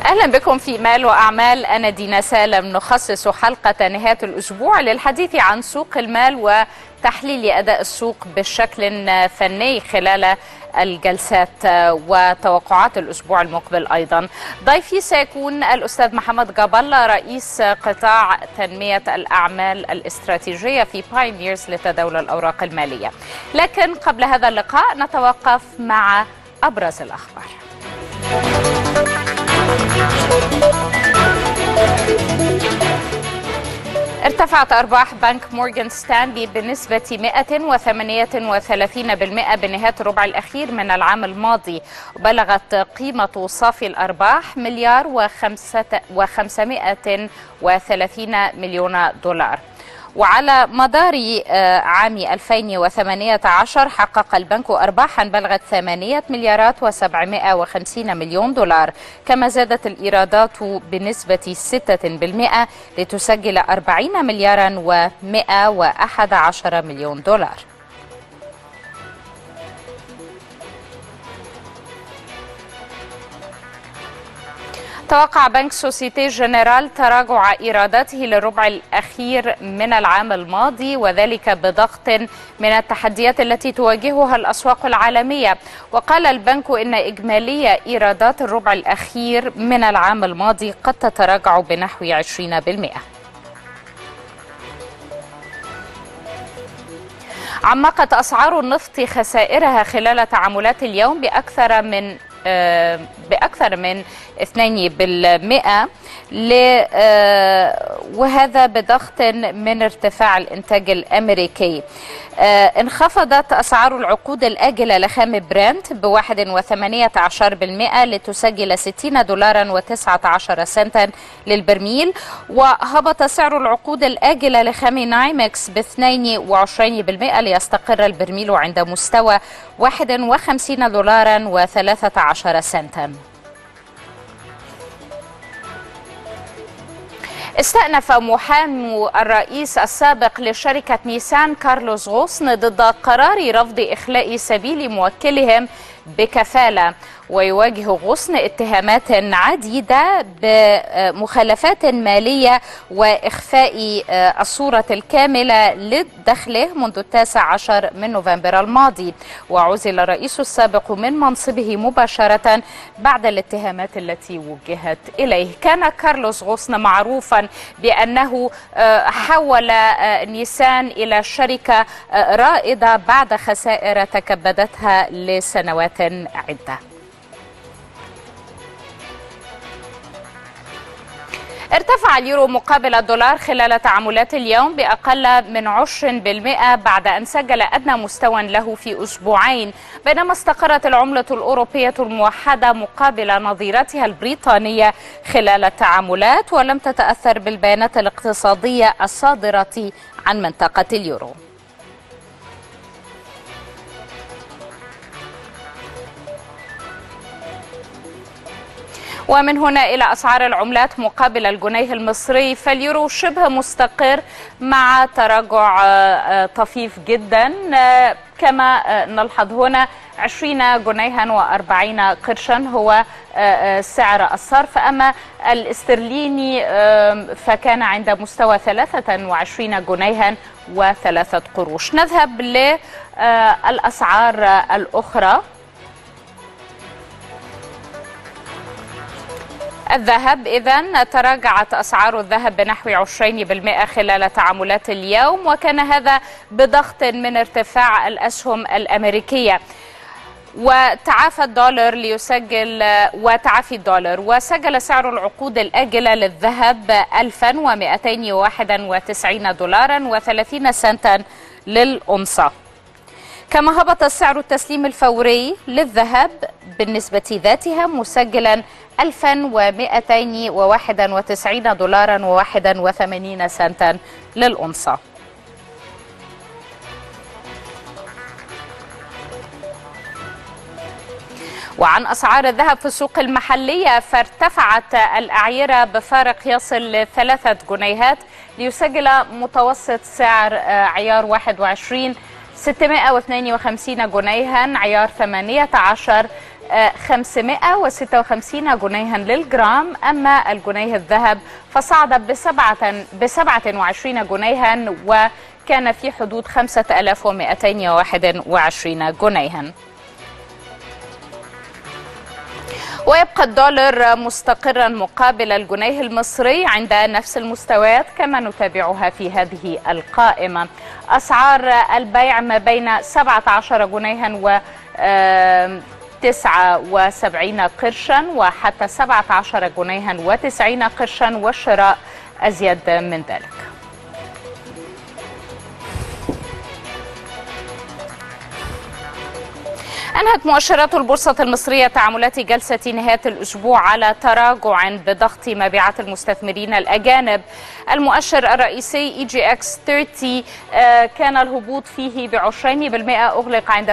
أهلا بكم في مال وأعمال. أنا دينا سالم. نخصص حلقة نهاية الأسبوع للحديث عن سوق المال وتحليل أداء السوق بشكل فني خلال الجلسات وتوقعات الأسبوع المقبل. أيضا ضيفي سيكون الأستاذ محمد جابالة رئيس قطاع تنمية الأعمال الاستراتيجية في بايونيرز لتداول الأوراق المالية. لكن قبل هذا اللقاء نتوقف مع أبرز الأخبار. ارتفعت أرباح بنك مورغان ستانلي بنسبة 138% بنهاية الربع الأخير من العام الماضي، وبلغت قيمة صافي الأرباح $1,530 مليون. وعلى مدار عام 2018 حقق البنك أرباحا بلغت $8,750 مليون، كما زادت الإيرادات بنسبة 6% لتسجل $40,111 مليون. توقع بنك سوسيتي جنرال تراجع إيراداته للربع الأخير من العام الماضي، وذلك بضغط من التحديات التي تواجهها الأسواق العالمية. وقال البنك إن إجمالي إيرادات الربع الأخير من العام الماضي قد تتراجع بنحو 20%. عمقت أسعار النفط خسائرها خلال تعاملات اليوم بأكثر من 2%، وهذا بضغط من ارتفاع الإنتاج الأمريكي. انخفضت أسعار العقود الآجلة لخام برنت ب1.18% لتسجل $60.19 للبرميل، وهبط سعر العقود الآجلة لخام نايمكس ب22% ليستقر البرميل عند مستوى $51.13. استأنف محامي الرئيس السابق لشركة نيسان كارلوس غوصن ضد قرار رفض إخلاء سبيل موكلهم بكفالة، ويواجه غصن اتهامات عديدة بمخالفات مالية وإخفاء الصورة الكاملة لدخله منذ 19 من نوفمبر الماضي. وعزل الرئيس السابق من منصبه مباشرة بعد الاتهامات التي وجهت إليه. كان كارلوس غصن معروفا بأنه حول نيسان إلى شركة رائدة بعد خسائر تكبدتها لسنوات عدة. ارتفع اليورو مقابل الدولار خلال تعاملات اليوم بأقل من 20% بعد أن سجل أدنى مستوى له في أسبوعين، بينما استقرت العملة الأوروبية الموحدة مقابل نظيرتها البريطانية خلال التعاملات، ولم تتأثر بالبيانات الاقتصادية الصادرة عن منطقة اليورو. ومن هنا إلى أسعار العملات مقابل الجنيه المصري. فاليورو شبه مستقر مع تراجع طفيف جدا، كما نلحظ هنا 20 جنيها و40 قرشا هو سعر الصرف. أما الاسترليني فكان عند مستوى 23 جنيها و3 قروش. نذهب للأسعار الأخرى. الذهب إذن تراجعت أسعار الذهب بنحو 20% خلال تعاملات اليوم، وكان هذا بضغط من ارتفاع الأسهم الأمريكية. وتعافى الدولار وسجل سعر العقود الآجلة للذهب $1,291.30 للأونصة. كما هبط سعر التسليم الفوري للذهب بالنسبة ذاتها مسجلا $1,291.81 للأونصة. وعن أسعار الذهب في السوق المحلية، فارتفعت الأعيرة بفارق يصل ل3 جنيهات ليسجل متوسط سعر عيار 21 652 جنيها، عيار 18 556 جنيها للجرام. أما الجنيه الذهب فصعد ب 27 جنيها وكان في حدود 5221 جنيها. ويبقى الدولار مستقرا مقابل الجنيه المصري عند نفس المستويات كما نتابعها في هذه القائمة. أسعار البيع ما بين 17 جنيها و 79 قرشا وحتى 17 جنيها و90 قرشا، والشراء أزيد من ذلك. أنهت مؤشرات البورصة المصرية تعاملات جلسة نهاية الأسبوع على تراجع بضغط مبيعات المستثمرين الأجانب. المؤشر الرئيسي EGX 30 كان الهبوط فيه ب20%، أغلق عند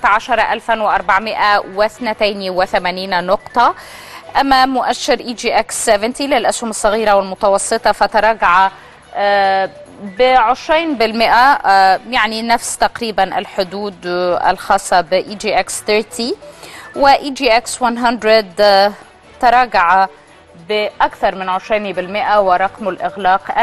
13482 نقطة. أما مؤشر EGX 70 للأسهم الصغيرة والمتوسطة فتراجع ب20%، يعني نفس تقريبا الحدود الخاصة ب EGX 30. و EGX 100 تراجع بأكثر من 20%، ورقم الإغلاق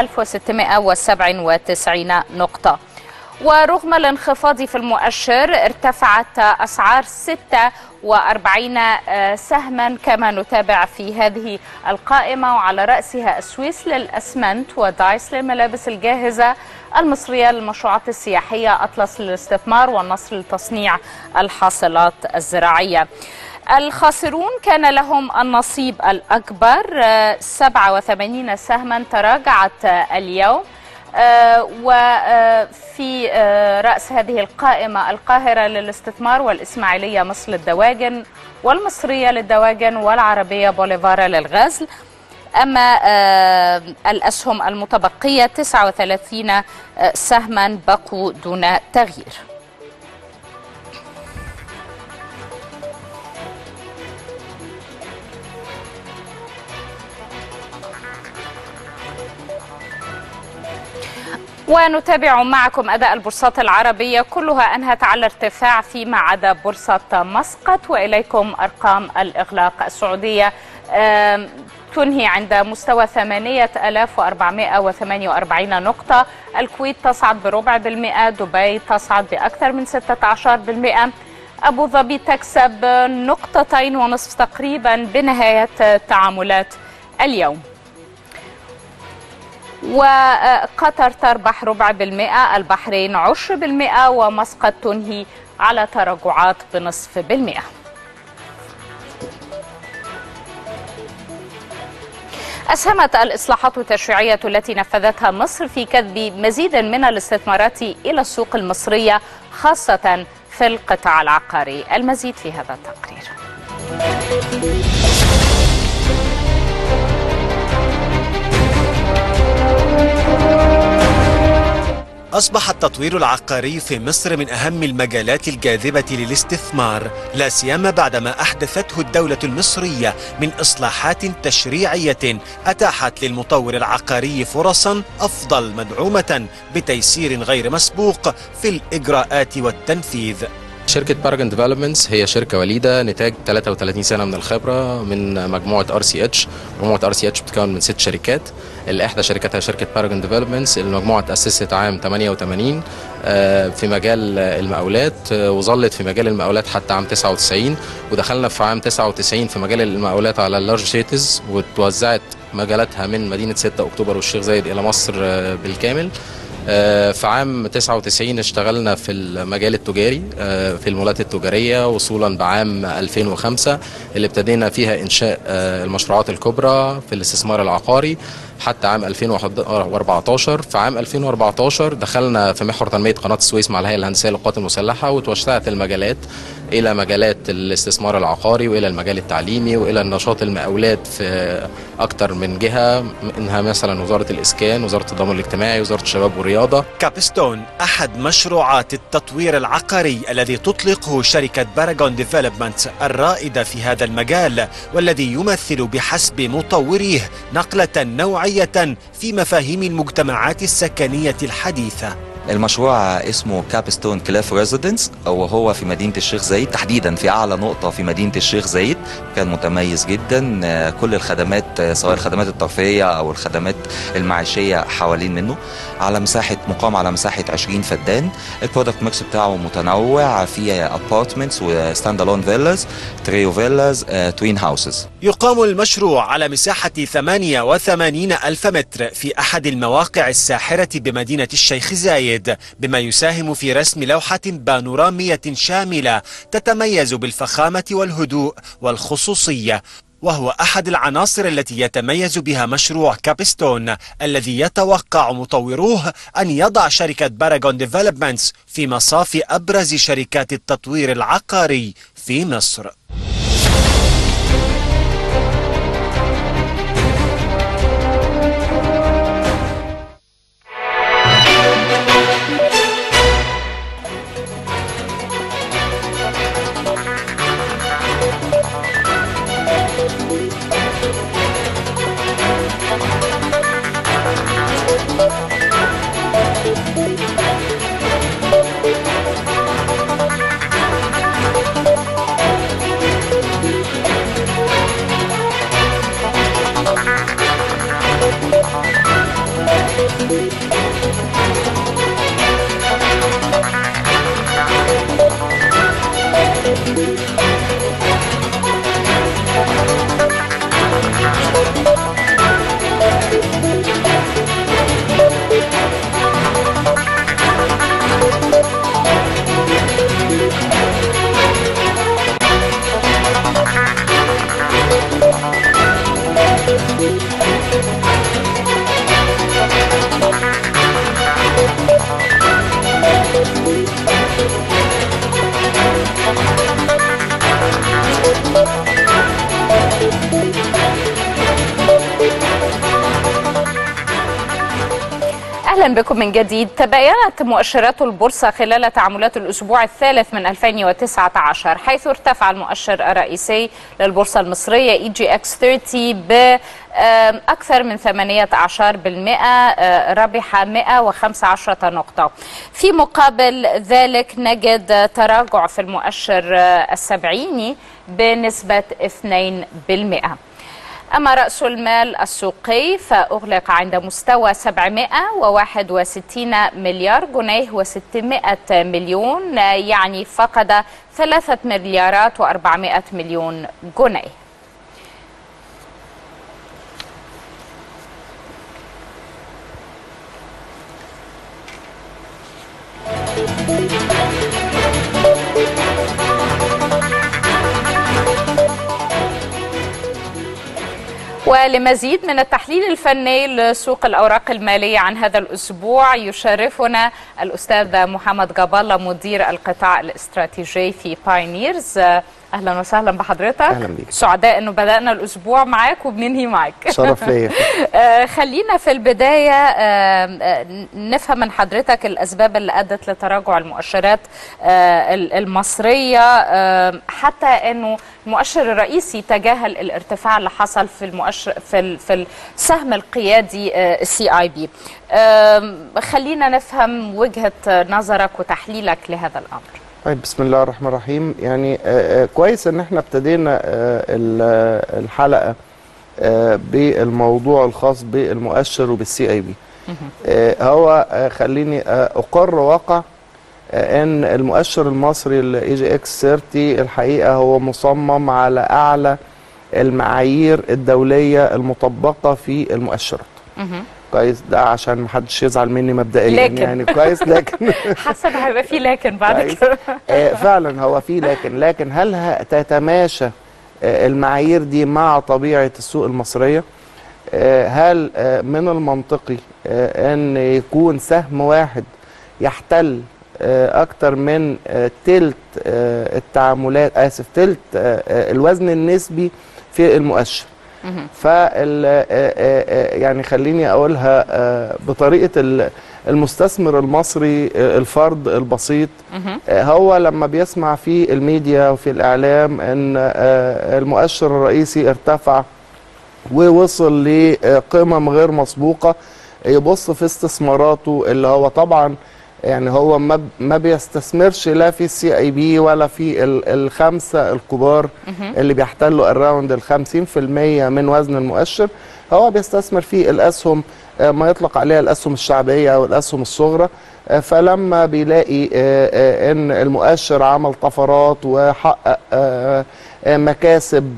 1697 نقطة. ورغم الانخفاض في المؤشر ارتفعت أسعار 46 سهما كما نتابع في هذه القائمة، وعلى رأسها السويس للأسمنت، ودايس للملابس الجاهزة، المصرية للمشروعات السياحية، أطلس للاستثمار، والنصر لتصنيع الحاصلات الزراعية. الخاسرون كان لهم النصيب الأكبر، 87 سهما تراجعت اليوم. وفي رأس هذه القائمة القاهرة للاستثمار، والإسماعيلية مصر للدواجن، والمصرية للدواجن، والعربية بوليفارا للغزل. أما الأسهم المتبقية 39 سهما بقوا دون تغيير. ونتابع معكم أداء البورصات العربية، كلها أنهت على ارتفاع فيما عدا بورصة مسقط. وإليكم أرقام الإغلاق. السعودية تنهي عند مستوى 8448 نقطة، الكويت تصعد ب0.25%، دبي تصعد بأكثر من 16%، أبو ظبي تكسب 2.5 تقريبا بنهاية تعاملات اليوم، وقطر تربح 0.4%، البحرين 10%، ومسقط تنهي على تراجعات ب0.5%. أسهمت الإصلاحات التشريعية التي نفذتها مصر في جذب مزيد من الاستثمارات إلى السوق المصرية، خاصة في القطاع العقاري. المزيد في هذا التقرير. أصبح التطوير العقاري في مصر من أهم المجالات الجاذبة للاستثمار، لا سيما بعدما أحدثته الدولة المصرية من إصلاحات تشريعية أتاحت للمطور العقاري فرصا أفضل، مدعومة بتيسير غير مسبوق في الإجراءات والتنفيذ. شركة باراجون ديفلوبمنتس هي شركة وليدة، نتاج 33 سنة من الخبرة من مجموعة RCH. مجموعة RCH بتتكون من 6 شركات، اللي إحدى شركاتها شركة باراجون ديفلوبمنتس. المجموعة تأسست عام 88 في مجال المقاولات، وظلت في مجال المقاولات حتى عام 99، ودخلنا في عام 99 في مجال المقاولات على اللارج سيتيز، وتوزعت مجالاتها من مدينة 6 أكتوبر والشيخ زايد إلى مصر بالكامل. في عام 99 اشتغلنا في المجال التجاري في المولات التجارية، وصولا بعام 2005 اللي ابتدينا فيها إنشاء المشروعات الكبرى في الاستثمار العقاري حتى عام 2014. في عام 2014 دخلنا في محور تنمية قناة السويس مع الهيئة الهندسية للقوات المسلحة، وتوسعت المجالات إلى مجالات الاستثمار العقاري، وإلى المجال التعليمي، وإلى النشاط المقاولات في أكثر من جهة، منها مثلا وزارة الإسكان، وزارة التضامن الاجتماعي، وزارة الشباب والرياضة. كابستون أحد مشروعات التطوير العقاري الذي تطلقه شركة باراجون ديفلوبمنت الرائدة في هذا المجال، والذي يمثل بحسب مطوريه نقلة نوعية في مفاهيم المجتمعات السكنية الحديثة. المشروع اسمه كابستون كليف ريزيدنس، وهو في مدينة الشيخ زايد تحديدا، في أعلى نقطة في مدينة الشيخ زايد. كان متميز جدا، كل الخدمات سواء الخدمات الترفيهية أو الخدمات المعيشية حوالين منه، على مساحة مقام على مساحة 20 فدان. البرودكت ميكس بتاعه متنوع، فيه ابارتمنتس وستاند الون فيلاز، تريو فيلاز، توين هاوسز. يقام المشروع على مساحة 88 ألف متر في أحد المواقع الساحرة بمدينة الشيخ زايد، بما يساهم في رسم لوحة بانورامية شاملة تتميز بالفخامة والهدوء والخصوصية، وهو أحد العناصر التي يتميز بها مشروع كابستون، الذي يتوقع مطوروه أن يضع شركة باراغون ديفلوبمنتس في مصاف أبرز شركات التطوير العقاري في مصر. أهلا بكم من جديد. تباينت مؤشرات البورصة خلال تعاملات الأسبوع الثالث من 2019، حيث ارتفع المؤشر الرئيسي للبورصة المصرية EGX 30 بأكثر من 18%، ربح 115 نقطة. في مقابل ذلك نجد تراجع في المؤشر السبعيني بنسبة 2%. أما رأس المال السوقي فأغلق عند مستوى 761 مليار جنيه و600 مليون، يعني فقد 3 مليارات و400 مليون جنيه. ولمزيد من التحليل الفني لسوق الأوراق المالية عن هذا الأسبوع يشرفنا الأستاذ محمد جابالة، مدير القطاع الاستراتيجي في بايونيرز. أهلا وسهلا بحضرتك. أهلا بيك. سعداء أنه بدأنا الأسبوع معاك وبننهي معاك. شرف ليا. خلينا في البداية نفهم من حضرتك الأسباب اللي أدت لتراجع المؤشرات المصرية، حتى أنه المؤشر الرئيسي تجاهل الارتفاع اللي حصل في المؤشر في السهم القيادي CIB. خلينا نفهم وجهة نظرك وتحليلك لهذا الأمر. طيب، بسم الله الرحمن الرحيم. يعني كويس ان احنا ابتدينا الحلقة بالموضوع الخاص بالمؤشر وبالCIB. هو خليني اقر واقع ان المؤشر المصري EGX 30 الحقيقة هو مصمم على اعلى المعايير الدولية المطبقة في المؤشرات. كويس، ده عشان محدش يزعل مني مبدئيا، يعني كويس، لكن حسن هيبقى في لكن بعد كده. فعلا هو في لكن هل تتماشى المعايير دي مع طبيعة السوق المصرية؟ هل من المنطقي ان يكون سهم واحد يحتل اكتر من تلت التعاملات، تلت الوزن النسبي في المؤشر؟ يعني خليني اقولها بطريقه المستثمر المصري الفرد البسيط، هو لما بيسمع في الميديا وفي الاعلام ان المؤشر الرئيسي ارتفع ووصل لقمم غير مسبوقه، يبص في استثماراته اللي هو طبعا يعني هو ما بيستثمرش لا في السي اي بي ولا في الخمسه الكبار اللي بيحتلوا الراوند ال 50% من وزن المؤشر. هو بيستثمر في الاسهم ما يطلق عليها الاسهم الشعبيه او الاسهم الصغرى. فلما بيلاقي ان المؤشر عمل طفرات وحقق مكاسب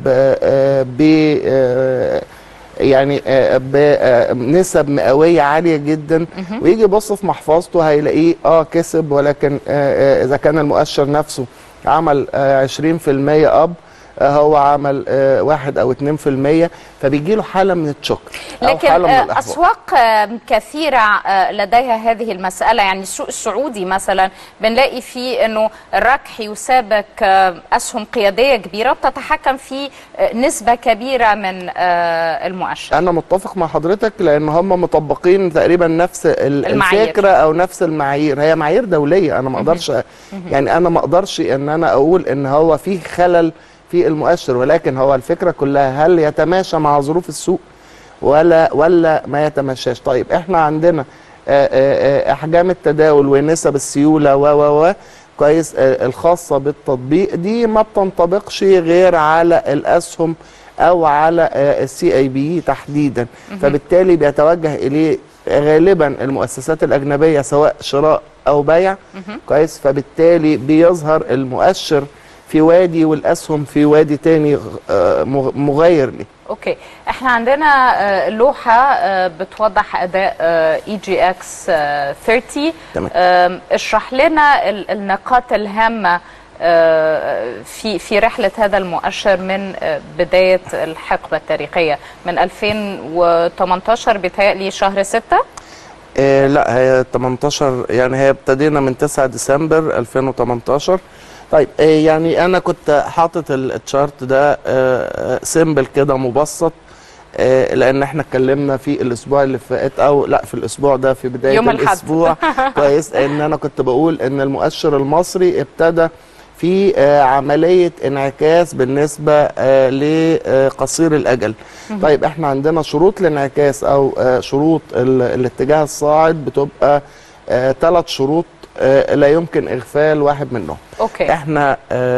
يعني بنسب مئويه عاليه جدا، ويجي يبص في محفظته هيلاقيه كسب، ولكن اذا كان المؤشر نفسه عمل 20% اب، هو عمل 1 أو 2%، فبيجي له حاله من الشك. لكن اسواق كثيره لديها هذه المساله، يعني السوق السعودي مثلا بنلاقي فيه انه الركح يسابق اسهم قياديه كبيره بتتحكم في نسبه كبيره من المؤشر. انا متفق مع حضرتك، لان هم مطبقين تقريبا نفس الفكره او نفس المعايير، هي معايير دوليه. انا ما اقدرش يعني انا ما اقدرش ان انا اقول ان هو في خلل في المؤشر، ولكن هو الفكره كلها هل يتماشى مع ظروف السوق ولا ما يتماشاش. طيب احنا عندنا احجام التداول ونسب السيوله و كويس الخاصه بالتطبيق دي ما بتنطبقش غير على الاسهم او على السي اي بي تحديدا، فبالتالي بيتوجه اليه غالبا المؤسسات الاجنبيه سواء شراء او بيع. كويس، فبالتالي بيظهر المؤشر في وادي والاسهم في وادي تاني مغاير ليه. اوكي، احنا عندنا لوحه بتوضح اداء اي جي اكس 30. تمام. اشرح لنا النقاط الهامه في رحله هذا المؤشر من بدايه الحقبه التاريخيه من 2018 بيتهيألي شهر 6. لا، هي 18، يعني هي ابتدينا من 9 ديسمبر 2018. طيب يعني انا كنت حاطط التشارت ده سيمبل كده مبسط، لان احنا اتكلمنا في الاسبوع اللي فات او لا في الاسبوع ده في بدايه يوم الاسبوع كويس، ان انا كنت بقول ان المؤشر المصري ابتدى في عمليه انعكاس بالنسبه لقصير الاجل. طيب احنا عندنا شروط الانعكاس او شروط الاتجاه الصاعد بتبقى 3 شروط لا يمكن اغفال واحد منهم. اوكي، احنا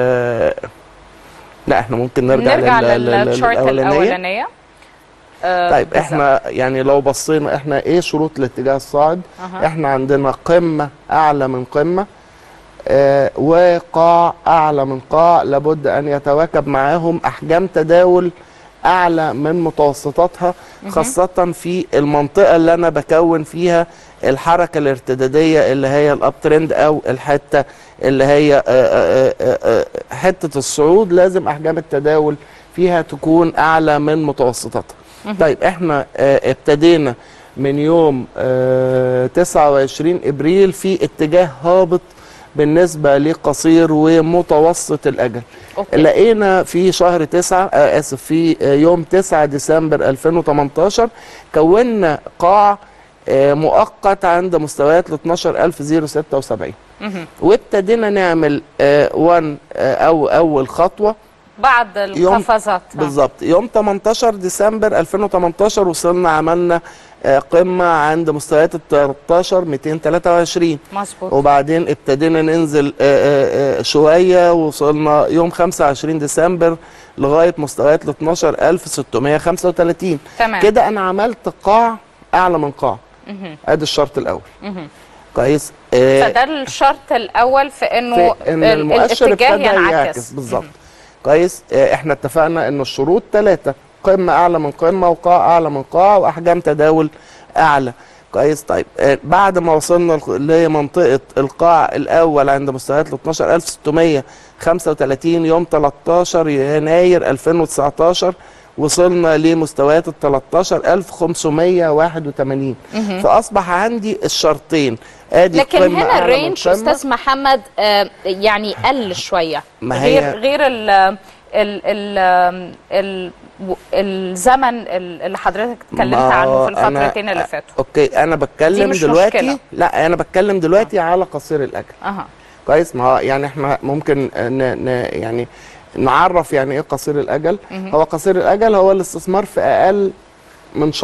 لا احنا ممكن نرجع للشارت الاولانيه. طيب احنا يعني لو بصينا احنا ايه شروط الاتجاه الصاعد؟ احنا عندنا قمه اعلى من قمه وقاع اعلى من قاع، لابد ان يتواكب معاهم احجام تداول اعلى من متوسطاتها، خاصه في المنطقه اللي انا بكون فيها الحركه الارتداديه اللي هي الاب ترند او الحته اللي هي حته الصعود، لازم احجام التداول فيها تكون اعلى من متوسطاتها. طيب احنا ابتدينا من يوم 29 ابريل في اتجاه هابط بالنسبه لقصير ومتوسط الاجل. لقينا في شهر 9 في يوم 9 ديسمبر 2018 كونا قاع مؤقت عند مستويات ال 12076 وابتدينا نعمل اول خطوه بعد القفزات. بالظبط يوم 18 ديسمبر 2018 وصلنا عملنا قمه عند مستويات ال 13223. مظبوط. وبعدين ابتدينا ننزل شويه، وصلنا يوم 25 ديسمبر لغايه مستويات ال 12635. تمام. كده انا عملت قاع اعلى من قاع. ادي الشرط الاول. كويس. فده الشرط الاول في انه المؤشر ابتدى يعكس. بالظبط. كويس. احنا اتفقنا ان الشروط 3: قمه اعلى من قمه، وقاع اعلى من قاع، واحجام تداول اعلى. كويس. طيب بعد ما وصلنا لمنطقه القاع الاول عند مستويات ال 12635 يوم 13 يناير 2019 وصلنا لمستويات ال 13581. فاصبح عندي الشرطين، ادي لكن هنا الرينج استاذ محمد يعني قل شويه، غير الزمن اللي حضرتك اتكلمت عنه في الفترتين اللي فاتوا. اوكي، انا بتكلم دلوقتي مشكلة. لا انا بتكلم دلوقتي على قصير الاجل. كويس. ما يعني احنا ممكن يعني نعرف يعني ايه قصير الاجل. هو قصير الاجل هو الاستثمار في اقل من شهر.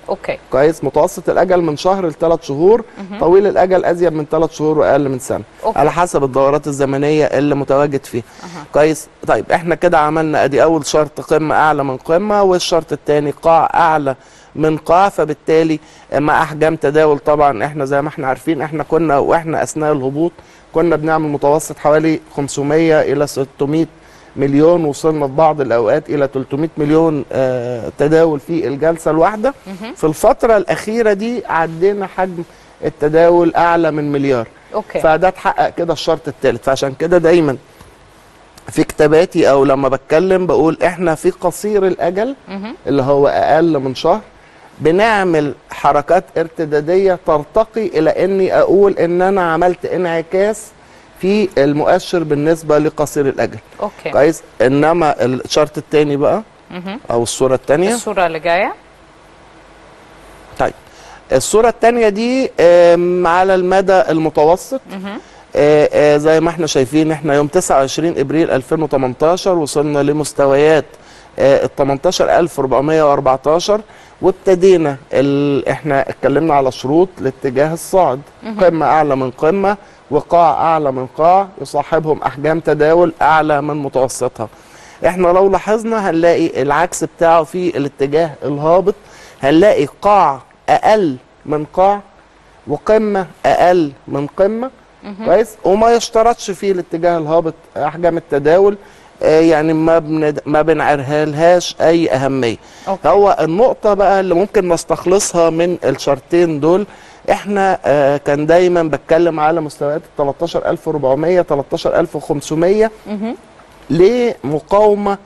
اوكي كويس. متوسط الاجل من شهر ل3 شهور، طويل الاجل ازيد من 3 شهور واقل من سنه. أوكي. على حسب الدورات الزمنيه اللي متواجد فيها. كويس. طيب احنا كده عملنا ادي اول شرط قمه اعلى من قمه، والشرط الثاني قاع اعلى من قاع، فبالتالي مع احجام تداول طبعا احنا زي ما احنا عارفين احنا كنا واحنا اثناء الهبوط كنا بنعمل متوسط حوالي 500 الى 600 مليون، وصلنا في بعض الاوقات الى 300 مليون تداول في الجلسه الواحده. في الفتره الاخيره دي عدينا حجم التداول اعلى من مليار. أوكي. فده اتحقق كده الشرط الثالث. فعشان كده دايما في كتاباتي او لما بتكلم بقول احنا في قصير الاجل اللي هو اقل من شهر بنعمل حركات ارتداديه ترتقي الى اني اقول ان انا عملت انعكاس في المؤشر بالنسبه لقصير الاجل. اوكي. كويس. انما الشرط الثاني بقى او الصوره الثانيه، الصوره اللي جايه. طيب الصوره الثانيه دي على المدى المتوسط زي ما احنا شايفين احنا يوم 29 ابريل 2018 وصلنا لمستويات ال 18414، وابتدينا احنا اتكلمنا على شروط الاتجاه الصاعد، قمه اعلى من قمه وقاع اعلى من قاع يصاحبهم احجام تداول اعلى من متوسطها. احنا لو لاحظنا هنلاقي العكس بتاعه في الاتجاه الهابط، هنلاقي قاع اقل من قاع وقمه اقل من قمه. كويس. وما يشترطش في الاتجاه الهابط احجام التداول يعني ما بنعرهالهاش اي اهميه. أوكي. هو النقطه بقى اللي ممكن نستخلصها من الشرطين دول، احنا كان دايما بتكلم على مستويات 13400 13500 لمقاومه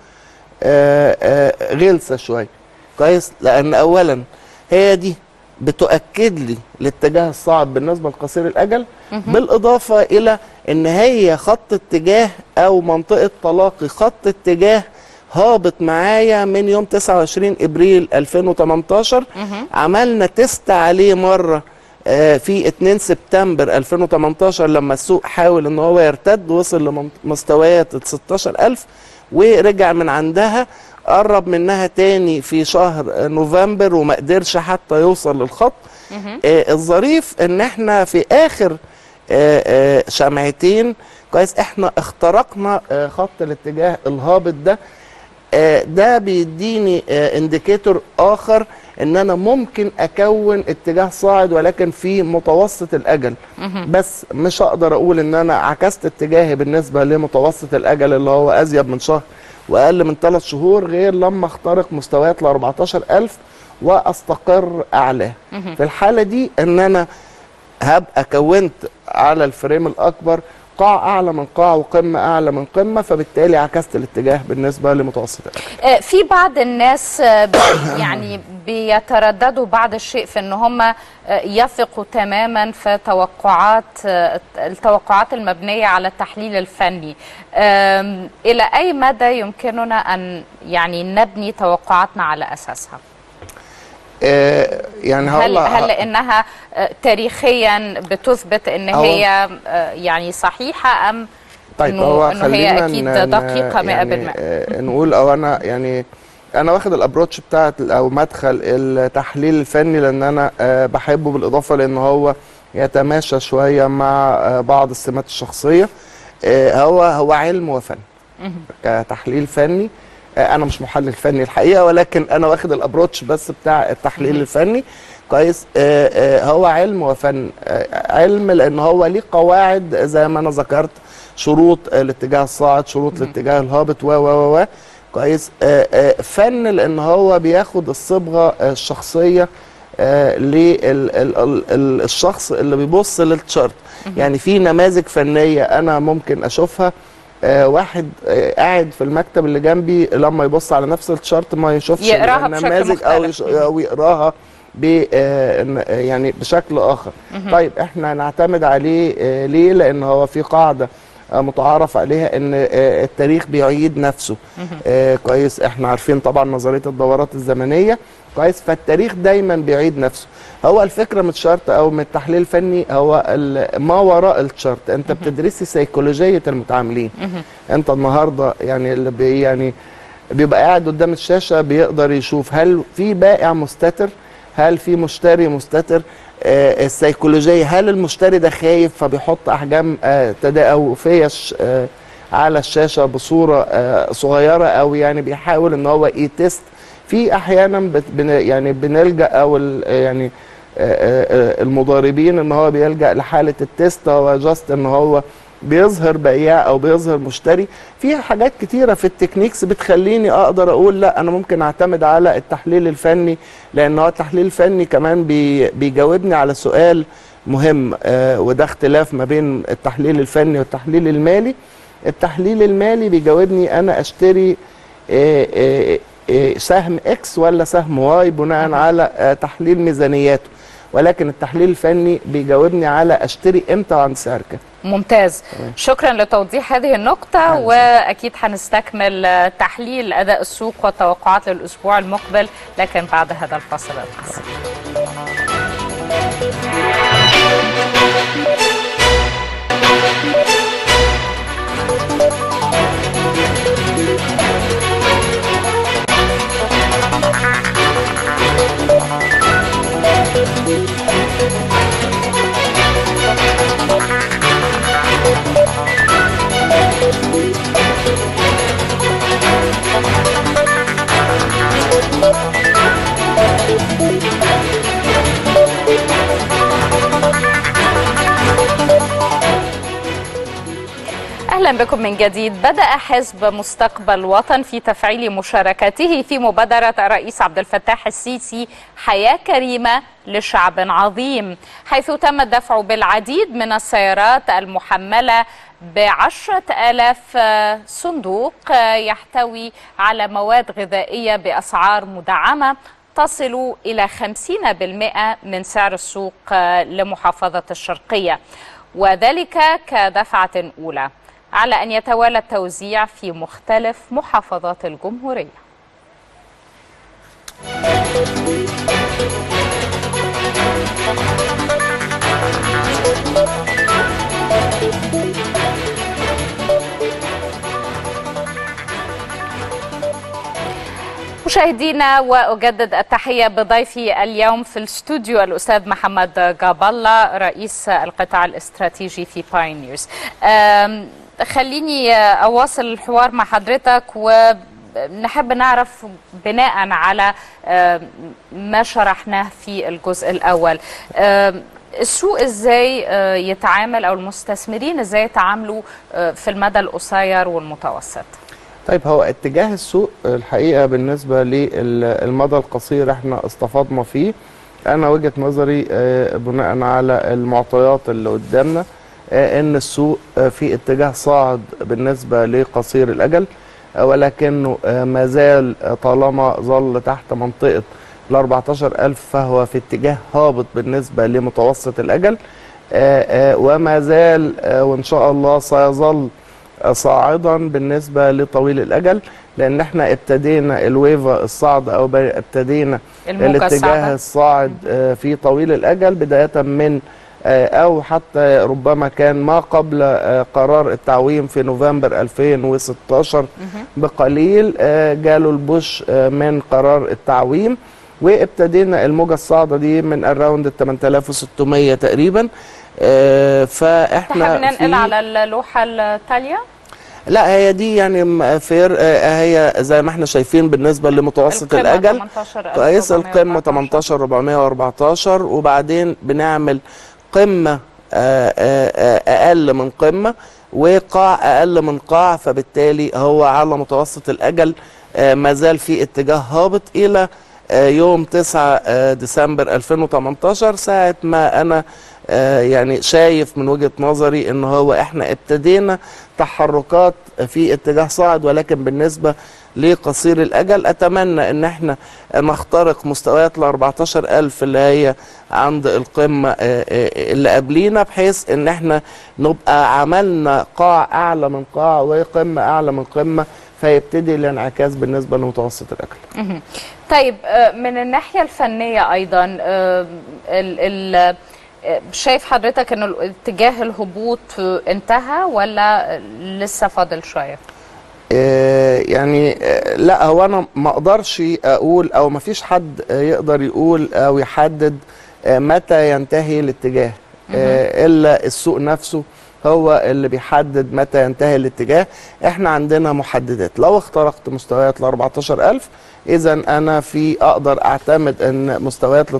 غلسه شويه. كويس. لان اولا هي دي بتؤكد لي الاتجاه الصاعد بالنسبه لقصير الاجل، بالاضافه الى ان هي خط اتجاه او منطقه تلاقي خط اتجاه هابط معايا من يوم 29 ابريل 2018. عملنا تيست عليه مره في 2 سبتمبر 2018 لما السوق حاول ان هو يرتد، وصل لمستويات 16000 ورجع من عندها، قرب منها تاني في شهر نوفمبر وما قدرش حتى يوصل للخط. الظريف ان احنا في اخر شمعتين كويس احنا اخترقنا خط الاتجاه الهابط ده. ده بيديني انديكيتور اخر ان انا ممكن اكون اتجاه صاعد ولكن في متوسط الاجل، بس مش هقدر اقول ان انا عكست اتجاهي بالنسبه لمتوسط الاجل اللي هو ازيد من شهر واقل من 3 شهور غير لما اخترق مستويات ل 14000 واستقر اعلاه. في الحاله دي ان انا هبقى كونت على الفريم الاكبر قاع اعلى من قاع وقمه اعلى من قمه، فبالتالي عكست الاتجاه بالنسبه لمتوسط الاجل. في بعض الناس يعني بيترددوا بعض الشيء في ان هم يثقوا تماما في التوقعات المبنيه على التحليل الفني. الى اي مدى يمكننا ان يعني نبني توقعاتنا على اساسها؟ يعني هل انها تاريخيا بتثبت ان هي يعني صحيحه ام طيب انه هي اكيد دقيقه 100%؟ يعني نقول او انا يعني انا واخد الابروتش بتاعت او مدخل التحليل الفني لان انا بحبه، بالاضافه لان هو يتماشى شويه مع بعض السمات الشخصيه. هو علم وفن كتحليل فني. انا مش محلل فني الحقيقه، ولكن انا واخد الابروتش بس بتاع التحليل الفني. كويس. هو علم وفن. علم لان هو ليه قواعد زي ما انا ذكرت، شروط الاتجاه الصاعد، شروط الاتجاه الهابط و كويس. فن لان هو بياخد الصبغه الشخصيه للشخص اللي بيبص للتشارت. يعني في نماذج فنيه انا ممكن اشوفها واحد قاعد في المكتب اللي جنبي لما يبص على نفس التشارت ما يشوفش النماذج او يقراها يعني بشكل اخر. طيب احنا نعتمد عليه ليه؟ لان هو في قاعده متعارف عليها ان التاريخ بيعيد نفسه. كويس. احنا عارفين طبعا نظريه الدورات الزمنيه. كويس. فالتاريخ دايما بيعيد نفسه. هو الفكره من الشارت او من التحليل الفني هو ما وراء الشارت. انت بتدرسي سيكولوجيه المتعاملين. انت النهارده يعني اللي بيبقى قاعد قدام الشاشه بيقدر يشوف هل في بائع مستتر هل في مشتري مستتر؟ السيكولوجية، هل المشتري ده خايف فبيحط أحجام تداوفية على الشاشة بصورة صغيرة، أو يعني بيحاول إن هو يتست. في أحيانا يعني بنلجأ أو يعني المضاربين إن هو بيلجأ لحالة التست، هو جاست إن هو بيظهر بياع او بيظهر مشتري. في حاجات كتيره في التكنيكس بتخليني اقدر اقول لا، انا ممكن اعتمد على التحليل الفني، لان هو التحليل الفني كمان بيجاوبني على سؤال مهم، وده اختلاف ما بين التحليل الفني والتحليل المالي. التحليل المالي بيجاوبني انا اشتري سهم اكس ولا سهم واي بناء على تحليل ميزانياته، ولكن التحليل الفني بيجاوبني على اشتري امتى وعند سعر كام. ممتاز. شكرا لتوضيح هذه النقطة، وأكيد هنستكمل تحليل أداء السوق والتوقعات للأسبوع المقبل، لكن بعد هذا الفاصل القصير. أهلا بكم من جديد. بدأ حزب مستقبل وطن في تفعيل مشاركته في مبادرة الرئيس عبد الفتاح السيسي حياة كريمة لشعب عظيم، حيث تم الدفع بالعديد من السيارات المحملة ب10,000 صندوق يحتوي على مواد غذائية بأسعار مدعمة تصل إلى 50% من سعر السوق لمحافظة الشرقية، وذلك كدفعة أولى، على أن يتوالى التوزيع في مختلف محافظات الجمهورية. مشاهدينا، وأجدد التحية بضيفي اليوم في الاستوديو الأستاذ محمد جاب الله، رئيس القطاع الاستراتيجي في بايونيرز. خليني أواصل الحوار مع حضرتك، ونحب نعرف بناء على ما شرحناه في الجزء الأول، السوق ازاي يتعامل، أو المستثمرين ازاي يتعاملوا في المدى القصير والمتوسط؟ طيب، هو اتجاه السوق الحقيقة بالنسبة للمدى القصير احنا استفدنا فيه. انا وجهة نظري بناء على المعطيات اللي قدامنا ان السوق في اتجاه صاعد بالنسبة لقصير الاجل، ولكنه ما زال طالما ظل تحت منطقة ال 14,000 فهو في اتجاه هابط بالنسبة لمتوسط الاجل، وما زال وان شاء الله سيظل صاعدا بالنسبة لطويل الأجل، لأن احنا ابتدينا الويفا الصعد أو ابتدينا الاتجاه الصاعد في طويل الأجل بداية من أو حتى ربما كان ما قبل قرار التعويم في نوفمبر 2016 بقليل، جاله البوش من قرار التعويم، وابتدينا الموجة الصاعدة دي من اراوند 8600 تقريبا. فاحنا ننقل على اللوحة التالية. لا، هي دي يعني فير، هي زي ما احنا شايفين بالنسبه لمتوسط الاجل كويس، القمه 18414، وبعدين بنعمل قمه اقل من قمه وقاع اقل من قاع، فبالتالي هو على متوسط الاجل ما زال في اتجاه هابط الى يوم 9 ديسمبر 2018، ساعة ما أنا يعني شايف من وجهة نظري إن هو إحنا ابتدينا تحركات في اتجاه صاعد، ولكن بالنسبة لقصير الأجل أتمنى إن إحنا نخترق مستويات ال 14,000 اللي هي عند القمة اللي قبلينا، بحيث إن إحنا نبقى عملنا قاع أعلى من قاع وقمة أعلى من قمة، فيبتدي الانعكاس بالنسبة لمتوسط الأجل. طيب، من الناحية الفنية أيضا، شايف حضرتك أن اتجاه الهبوط انتهى ولا لسه فاضل شوية؟ يعني لا، هو انا ما اقدرش اقول او ما فيش حد يقدر يقول او يحدد متى ينتهي الاتجاه، الا السوق نفسه هو اللي بيحدد متى ينتهي الاتجاه. احنا عندنا محددات، لو اخترقت مستويات ل 14000 اذا انا اقدر اعتمد ان مستويات ل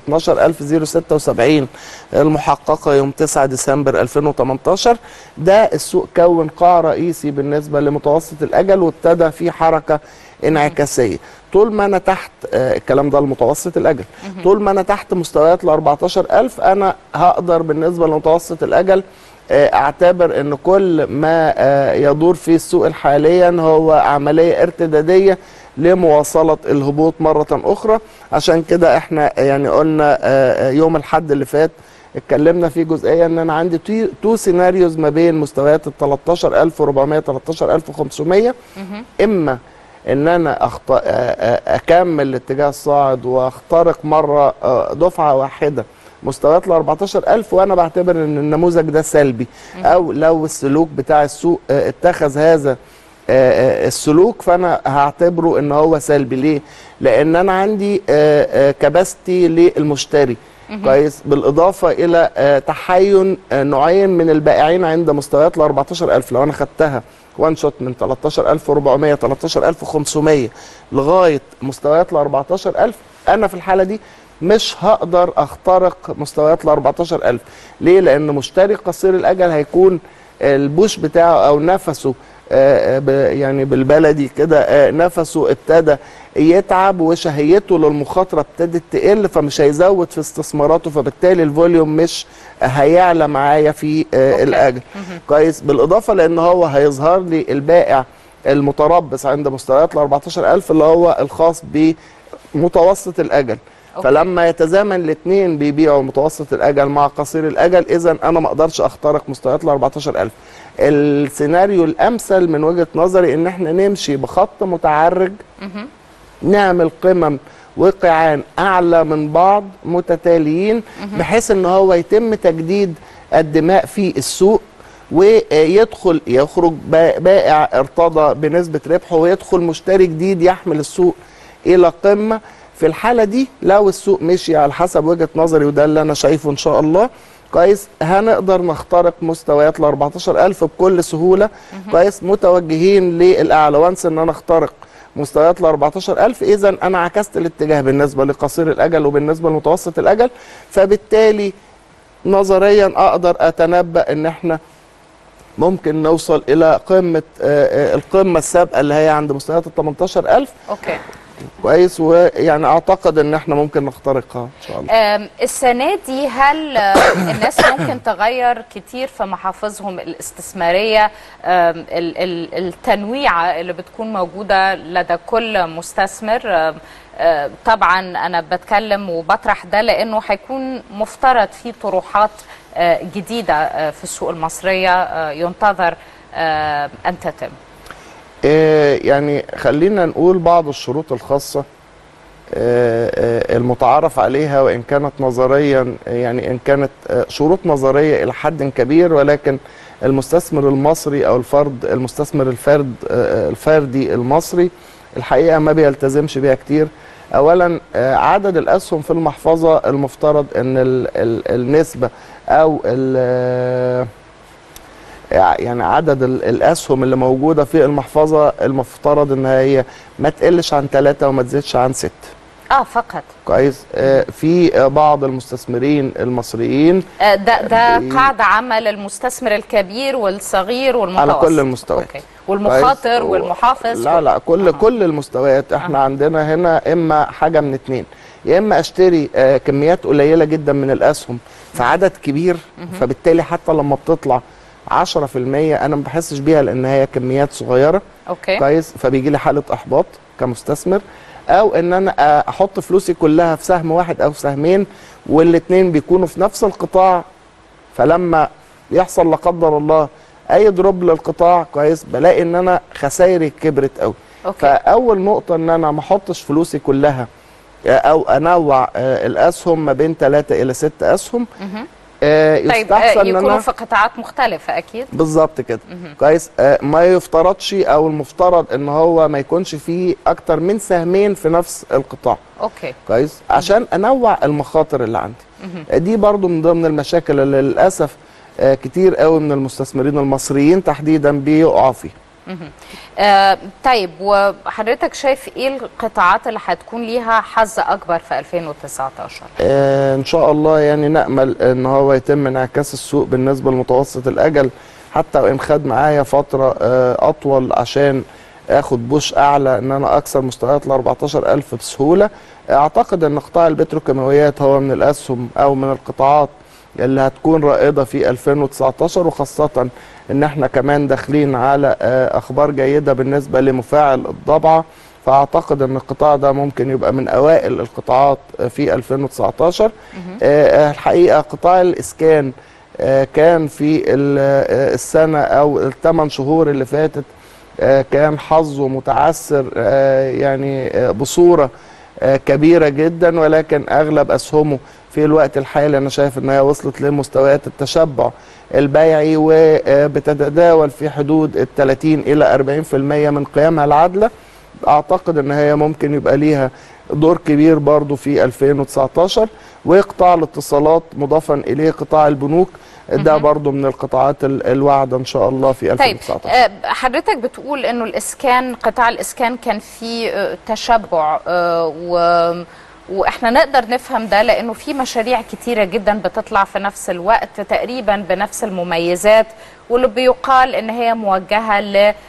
12076 المحققه يوم 9 ديسمبر 2018 ده السوق كون قاع رئيسي بالنسبه لمتوسط الاجل، وابتدى في حركه انعكاسيه. طول ما انا تحت الكلام ده المتوسط الاجل، طول ما انا تحت مستويات ل 14000 انا هقدر بالنسبه لمتوسط الاجل اعتبر ان كل ما يدور في السوق حاليا هو عمليه ارتداديه لمواصله الهبوط مره اخرى. عشان كده احنا يعني قلنا يوم الاحد اللي فات اتكلمنا في جزئيه ان انا عندي تو سيناريوز ما بين مستويات ال 13400 13500، اما ان انا اكمل الاتجاه الصاعد واخترق مره دفعه واحده مستويات ل 14000 وانا بعتبر ان النموذج ده سلبي، او لو السلوك بتاع السوق اتخذ هذا السلوك فانا هعتبره ان هو سلبي. ليه؟ لان انا عندي كباستي للمشتري كويس، بالاضافه الى تحين نوعين من البائعين عند مستويات ل 14000. لو انا خدتها وان شوت من 13400 13500 لغايه مستويات ل 14000 انا في الحاله دي مش هقدر اخترق مستويات ال 14000. ليه؟ لان مشتري قصير الاجل هيكون البوش بتاعه او نفسه يعني بالبلدي كده نفسه ابتدى يتعب وشهيته للمخاطره ابتدت تقل، فمش هيزود في استثماراته، فبالتالي الفوليوم مش هيعلى معايا في الاجل. كويس، بالاضافه لان هو هيظهر لي البائع المتربص عند مستويات ال 14000 اللي هو الخاص بمتوسط الاجل. فلما يتزامن الاثنين بيبيعوا متوسط الاجل مع قصير الاجل اذا انا ما اقدرش اخترق مستويات ال 14000. السيناريو الامثل من وجهه نظري ان احنا نمشي بخط متعرج، نعمل قمم وقعان اعلى من بعض متتاليين بحيث ان هو يتم تجديد الدماء في السوق، يخرج بائع ارتضى بنسبه ربحه ويدخل مشتري جديد يحمل السوق الى قمه. في الحالة دي لو السوق مشي على حسب وجهة نظري وده اللي أنا شايفه إن شاء الله كويس، هنقدر نخترق مستويات ل 14000 بكل سهولة. كويس، متوجهين للأعلى. وانس إن أنا أخترق مستويات ل 14000 إذا أنا عكست الاتجاه بالنسبة لقصير الأجل وبالنسبة لمتوسط الأجل، فبالتالي نظريا أقدر أتنبأ إن إحنا ممكن نوصل إلى قمة القمة السابقة اللي هي عند مستويات ال 18000. أوكي. كويس، ويعني اعتقد ان احنا ممكن نخترقها ان شاء الله. السنه دي هل الناس ممكن تغير كتير في محافظهم الاستثماريه؟ التنويعه اللي بتكون موجوده لدى كل مستثمر، طبعا انا بتكلم وبطرح ده لانه هيكون مفترض في طروحات جديده في السوق المصريه ينتظر ان تتم. يعني خلينا نقول بعض الشروط الخاصة المتعارف عليها، وإن كانت نظريا يعني إن كانت شروط نظرية إلى حد كبير، ولكن المستثمر المصري أو المستثمر الفردي المصري الحقيقة ما بيلتزمش بيها كتير. أولا عدد الأسهم في المحفظة المفترض أن النسبة أو يعني عدد الأسهم اللي موجودة في المحفظة المفترض إن هي ما تقلش عن 3 وما تزيدش عن 6 فقط. كويس. في بعض المستثمرين المصريين ده قاعدة عامة للمستثمر الكبير والصغير والمتوسط على كل المستويات. أوكي. والمخاطر والمحافظ. لا كل المستويات. احنا عندنا هنا اما حاجة من اتنين، يا اما اشتري كميات قليلة جدا من الأسهم في عدد كبير، فبالتالي حتى لما بتطلع 10% انا ما بحسش بيها لان هي كميات صغيره. اوكي. كويس، فبيجي لي حاله احباط كمستثمر، او ان انا احط فلوسي كلها في سهم واحد او سهمين والاثنين بيكونوا في نفس القطاع، فلما يحصل لا قدر الله اي دروب للقطاع كويس بلاقي ان انا خسائري كبرت قوي. فاول نقطه ان انا ما احطش فلوسي كلها او انوع الاسهم ما بين 3 إلى 6 اسهم. طيب يكونوا في قطاعات مختلفة أكيد. بالظبط كده. كويس. ما يفترضش أو المفترض إن هو ما يكونش فيه أكتر من سهمين في نفس القطاع. أوكي. كويس، عشان أنوع المخاطر اللي عندي. دي برضو من ضمن المشاكل اللي للأسف كتير قوي من المستثمرين المصريين تحديدا بيقعوا فيها. طيب، وحضرتك شايف ايه القطاعات اللي هتكون ليها حظ اكبر في 2019؟ ان شاء الله يعني نأمل ان هو يتم انعكاس السوق بالنسبة لمتوسط الاجل، حتى وان خد معايا فترة اطول عشان اخد بوش اعلى ان انا اكسر مستويات ال 14,000 بسهولة. اعتقد ان قطاع البتروكيماويات هو من الاسهم او من القطاعات اللي هتكون رائدة في 2019، وخاصة ان احنا كمان داخلين على اخبار جيدة بالنسبة لمفاعل الضبعة، فاعتقد ان القطاع ده ممكن يبقى من اوائل القطاعات في 2019. الحقيقة قطاع الاسكان كان في السنة او ال8 شهور اللي فاتت كان حظه متعثر يعني بصورة كبيرة جدا، ولكن اغلب اسهمه في الوقت الحالي انا شايف ان هي وصلت لمستويات التشبع البيعي، وبتتداول في حدود 30 إلى 40% من قيمها العادلة. اعتقد ان هي ممكن يبقى ليها دور كبير برضو في 2019. وقطاع الاتصالات مضافا اليه قطاع البنوك ده برضو من القطاعات الواعدة ان شاء الله في 2019. طيب حضرتك بتقول انه الاسكان، قطاع الاسكان كان فيه تشبع، واحنا نقدر نفهم ده لانه في مشاريع كتيره جدا بتطلع في نفس الوقت تقريبا بنفس المميزات، واللي بيقال ان هي موجهه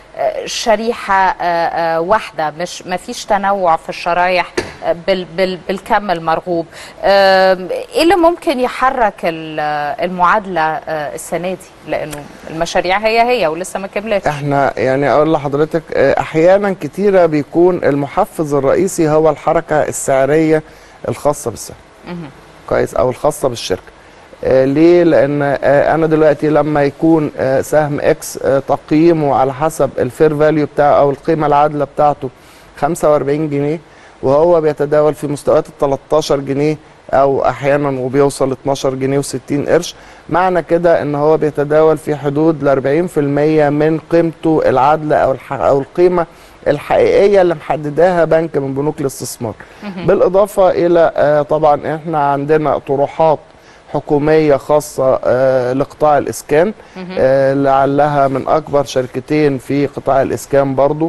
لشريحه واحده، مش ما فيش تنوع في الشرايح بالكم المرغوب. ايه اللي ممكن يحرك المعادله السنه دي؟ لانه المشاريع هي ولسه ما كملتش. احنا يعني اقول لحضرتك احيانا كتيره بيكون المحفز الرئيسي هو الحركه السعريه الخاصه بالسهم. كويس، او الخاصه بالشركه. ليه؟ لان انا دلوقتي لما يكون سهم اكس تقييمه على حسب الفير فاليو بتاعه او القيمه العادله بتاعته 45 جنيه، وهو بيتداول في مستويات ال 13 جنيه او احيانا وبيوصل 12 جنيه و60 قرش، معنى كده ان هو بيتداول في حدود ل 40% من قيمته العادله او القيمه الحقيقيه اللي محدداها بنك من بنوك الاستثمار. بالاضافه الى طبعا احنا عندنا طروحات حكوميه خاصه لقطاع الاسكان، لعلها من اكبر شركتين في قطاع الاسكان برضو،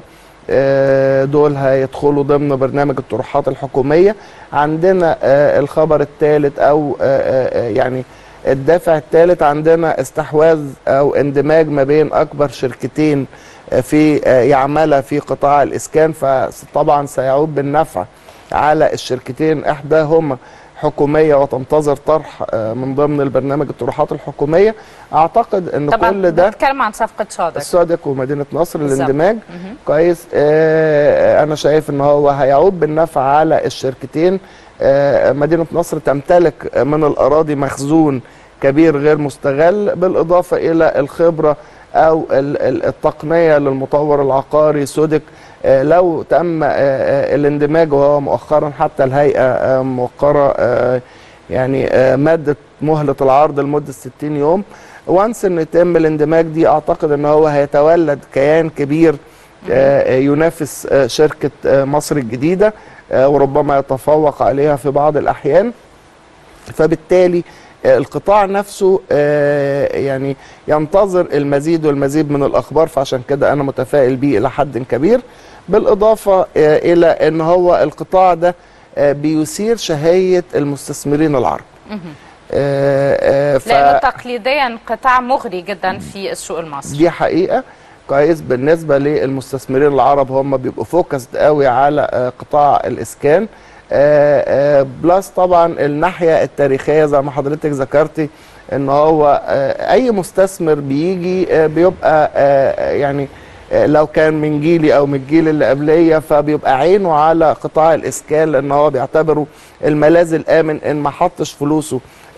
دول هيدخلوا ضمن برنامج الطروحات الحكوميه. عندنا الخبر الثالث او يعني الدافع الثالث، عندنا استحواذ او اندماج ما بين اكبر شركتين في يعملها في قطاع الاسكان، فطبعا سيعود بالنفع على الشركتين، احداهما حكوميه وتنتظر طرح من ضمن البرنامج الطروحات الحكوميه. اعتقد ان كل ده بتتكلم عن صفقه صادق ومدينه نصر الاندماج. كويس، انا شايف ان هو هيعود بالنفع على الشركتين. مدينه نصر تمتلك من الاراضي مخزون كبير غير مستغل، بالاضافه الى الخبره او التقنيه للمطور العقاري سودك. لو تم الاندماج، وهو مؤخرا حتى الهيئه موقره يعني ماده مهله العرض لمده 60 يوم، وانس ان يتم الاندماج دي اعتقد ان هو هيتولد كيان كبير ينافس شركه مصر الجديده، وربما يتفوق عليها في بعض الاحيان. فبالتالي القطاع نفسه يعني ينتظر المزيد والمزيد من الاخبار، فعشان كده انا متفائل بيه الى حد كبير. بالاضافه الى ان هو القطاع ده بيثير شهيه المستثمرين العرب. لانه تقليديا قطاع مغري جدا في السوق المصري. دي حقيقه. كويس، بالنسبه للمستثمرين العرب هم بيبقوا فوكسد قوي على قطاع الاسكان. بلس طبعا الناحيه التاريخيه زي ما حضرتك ذكرتي، ان هو اي مستثمر بيجي بيبقى يعني لو كان من جيلي او من الجيل اللي قبليه، فبيبقى عينه على قطاع الاسكان، لان هو بيعتبره الملاذ الامن ان ما حطش فلوسه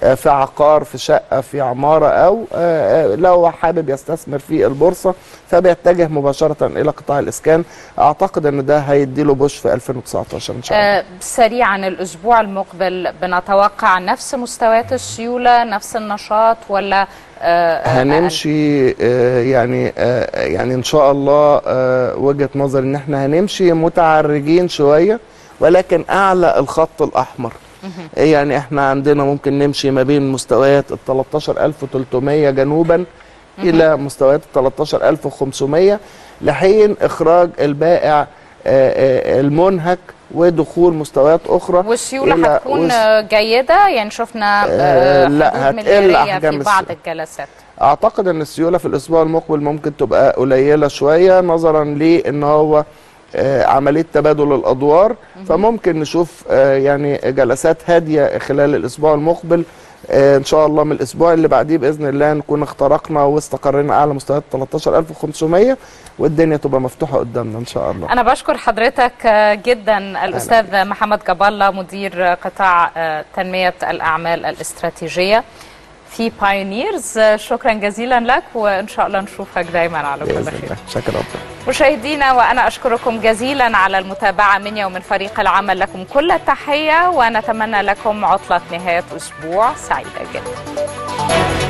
في عقار، في شقة، في عمارة، أو لو حابب يستثمر في البورصة فبيتجه مباشرة إلى قطاع الإسكان. أعتقد أن ده هيديله بوش في 2019 إن شاء الله. سريعا، الأسبوع المقبل بنتوقع نفس مستويات السيولة، نفس النشاط، ولا هنمشي يعني إن شاء الله وجهة نظر إن احنا هنمشي متعرجين شوية، ولكن أعلى الخط الأحمر. يعني احنا عندنا ممكن نمشي ما بين مستويات ال 13300 جنوبا الى مستويات ال 13500 لحين اخراج البائع المنهك ودخول مستويات اخرى. والسيوله هتكون جيده، يعني شفنا لا هتقل احجام في بعض الجلسات. اعتقد ان السيوله في الاسبوع المقبل ممكن تبقى قليله شويه نظرا لان هو عمليه تبادل الادوار، فممكن نشوف يعني جلسات هاديه خلال الاسبوع المقبل. ان شاء الله من الاسبوع اللي بعديه باذن الله نكون اخترقنا واستقرينا اعلى مستويات 13500 والدنيا تبقى مفتوحه قدامنا ان شاء الله. انا بشكر حضرتك جدا الاستاذ محمد جاب الله، مدير قطاع تنميه الاعمال الاستراتيجيه في بايونيرز. شكرا جزيلا لك، وان شاء الله نشوفك دايما على كل خير. شكرا مشاهدينا، وانا اشكركم جزيلا على المتابعه مني ومن فريق العمل. لكم كل التحيه، ونتمنى لكم عطله نهايه اسبوع سعيده جدا.